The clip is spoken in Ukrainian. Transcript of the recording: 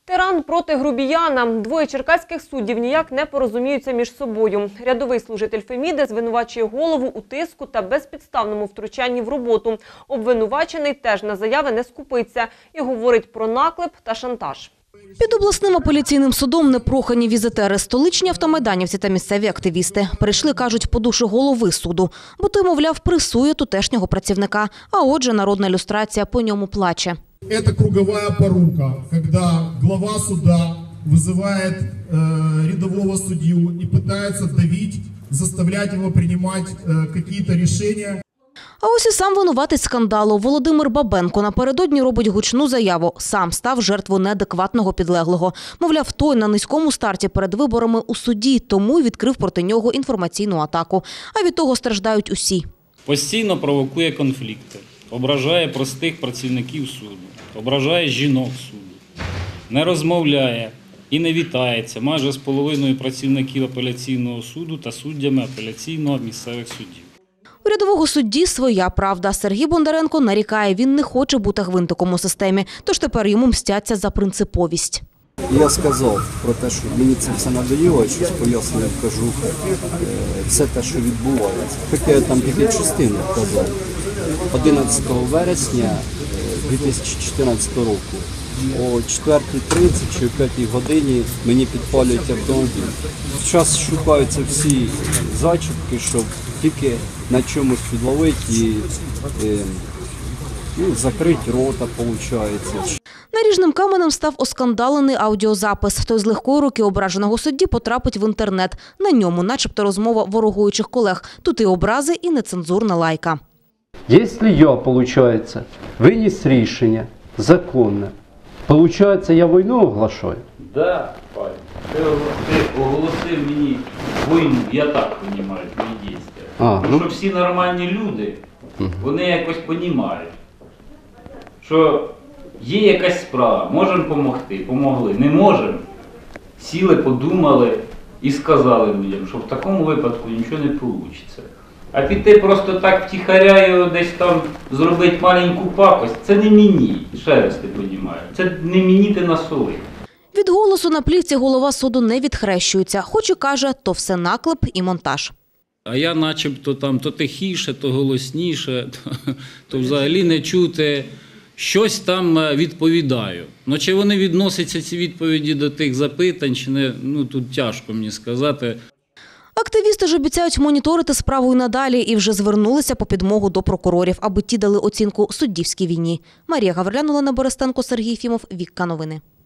Тиран проти грубіяна. Двоє черкаських суддів ніяк не порозуміються між собою. Рядовий служитель Феміди звинувачує голову у тиску та безпідставному втручанні в роботу. Обвинувачений теж на заяви не скупиться і говорить про наклеп та шантаж. Під обласним апеляційним судом непрохані візитери, столичні автомайданівці та місцеві активісти. Прийшли, кажуть, по душу голови суду, бо той, мовляв, пресує тутешнього працівника, а отже народна люстрація по ньому плаче. Это круговая порука, когда глава суда вызывает рядового судью и пытается давить, заставлять его принимать какие-то решения. А ось і сам винуватець скандалу. Володимир Бабенко напередодні робить гучну заяву. Сам став жертвою неадекватного підлеглого. Мовляв, той на низькому старті перед виборами у суді, тому й відкрив проти нього інформаційну атаку. А від того страждають усі. Постійно провокує конфлікти, ображає простих працівників суду, ображає жінок суду, не розмовляє і не вітається майже з половиною працівників апеляційного суду та суддями апеляційного місцевих судів. У рядового судді своя правда. Сергій Бондаренко нарікає, він не хоче бути гвинтиком у системі, тож тепер йому мстяться за принциповість. Я сказав про те, що мені це все надоїло, щось пояснення кажу, все те, що відбувається. Хоча я там тільки частину казав. 11 вересня 2014 року о 4:30 чи о 5 годині мені підпалюють автомобіль. Зараз шукаються всі зачіпки, щоб тільки на чомусь підловити і закрити рота, виходить. Наріжним каменем став оскандалений аудіозапис. Той з легкої руки ображеного судді потрапить в інтернет. На ньому начебто розмова ворогуючих колег. Тут і образи, і нецензурна лайка. Якщо я, виходить, виніс рішення законне, виходить, я війну оголошую? Да, пане. Ти оголосив мені війну, я так розумію, твої дії. Тому що всі нормальні люди, вони якось розуміють, що є якась справа, можемо допомогти, помогли, не можемо. Сіли, подумали і сказали людям, що в такому випадку нічого не вийде. А піти просто так втіхаря його десь там зробити маленьку пакость, це не мені, ще раз ти розумієш, це не мені ти насолив. Від голосу на плівці голова суду не відхрещується, хоч і каже, то все наклеп і монтаж. А я начебто там то тихіше, то голосніше, то взагалі не чути, щось там відповідаю. Ну, чи вони відносяться, ці відповіді, до тих запитань, чи не, ну тут тяжко мені сказати. Активісти ж обіцяють моніторити справу і надалі і вже звернулися по підмогу до прокурорів, аби ті дали оцінку суддівській війні. Марія Гаврилян, Олена Борисенко, Сергій Єфімов, Вікка Новини.